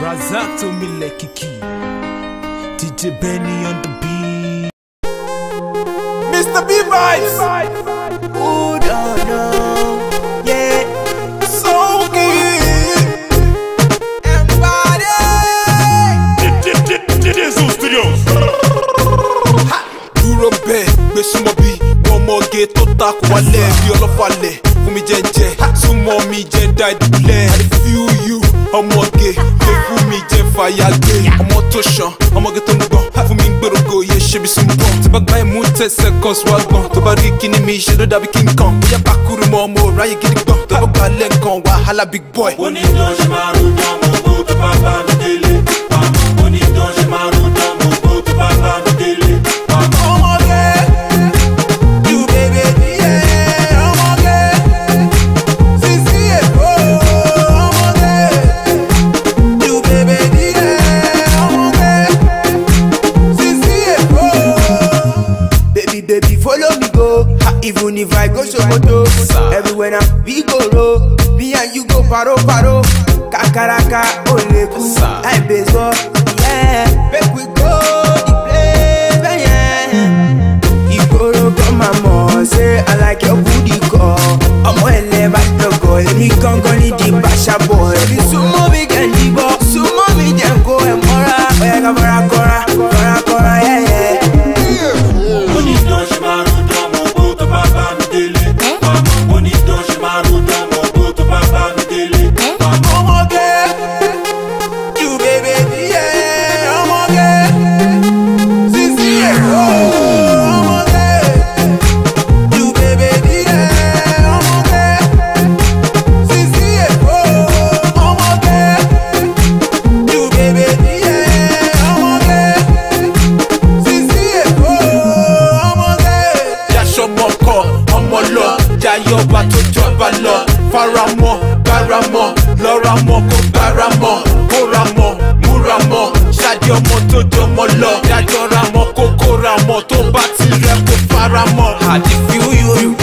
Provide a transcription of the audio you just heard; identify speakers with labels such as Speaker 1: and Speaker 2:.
Speaker 1: Razato Milekiki, DJ Benny on the beat. Mr. B Vibes.
Speaker 2: Oh no no, yeah,
Speaker 1: So good.
Speaker 2: everybody.
Speaker 1: Diesel Studios.
Speaker 3: Dúró bẹ́ẹ̀ gbé súnmọ́ bí wọ́n mọ́gé tó takò wálẹ̀ bí ọlọ́fàlẹ̀ fún mi jẹ́jẹ́ súnmọ́ mi jẹ́ dá ìdúlẹ̀. I dey feel you ọmọge gbé fún mi jẹ́ fàyàgbé ọmọ tó ṣan ọmọge tó ń gbọ́n fún mi gbèrògò yẹ ṣe bí súnmọ́. Tí bá gbá ìmú 10 seconds wá gbọ́n tó bá rí kíní mi ṣe ló dàbí King Kong. Bóyá pàkúrú mọ́ ọmọ ráyè gidi gbọ́n tó bá gbà lẹ́ǹkan wàhálà big boy.
Speaker 4: Onídán ṣe máa ro dán mo kó tó bá bá mi délé. Onídán ṣe máa ro dán mo kó tó bá bá mi délé.
Speaker 2: Ọmọge, you baby, yeah, ọmọge, sisi Èkó, ọmọge, you baby, yeah, ọmọge, sisi Èkó. Baby, follow me go, even if I go Sokoto, everywhere now we go roll, me and you go paro, kakaraka, oleku, I baseball, yeah, make we go the place, yeah. Ikoro come mama, say I like your booty call. Ọmọ ẹlẹ́bà lọ́gọ̀, èmi gangan ní di Basha boy. Èmi súnmọ́ mi kẹ́ndì bọ̀, súnmọ́ mi jẹ́ kó ẹ̀ mọ́ra. Ọ̀yẹ́ ká kọ́ra, yẹ́yẹ́.
Speaker 4: Onídán ṣe máa ro dán mo kó tó bá bá mi délé. Onídán ṣe máa ro dán mo kó tó bá bá mi délé.
Speaker 2: Ọmọge, you baby, yeah, ọmọge, sisi Èkó, ọmọge, you baby, yeah, ọmọge, sisi Èkó, ọmọge, you baby, yeah, ọmọge, sisi Èkó, ọmọge.
Speaker 3: Yasọmọ kọ ọmọ lọ jayọba tó jọba lọ faramọ́ báramọ́ lọ́ramọ́ kó báramọ́ kóramọ́ múramọ́ ṣáàdì ọmọ tó jọmọ lọ dájọramọ́ kó kóramọ́ tó bá ti rẹ kó faramọ́. I dey feel you.